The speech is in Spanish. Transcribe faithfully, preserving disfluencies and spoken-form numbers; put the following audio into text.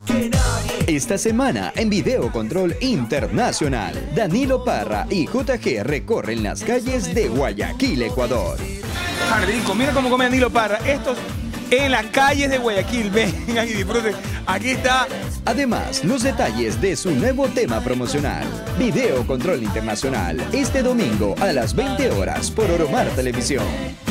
Esta semana en Video Control Internacional, Danilo Parra y J G recorren las calles de Guayaquil, Ecuador. Jardico, mira cómo come Danilo Parra. Estos en las calles de Guayaquil. Vengan y disfruten. Aquí está. Además, los detalles de su nuevo tema promocional. Video Control Internacional, este domingo a las veinte horas por Oromar Televisión.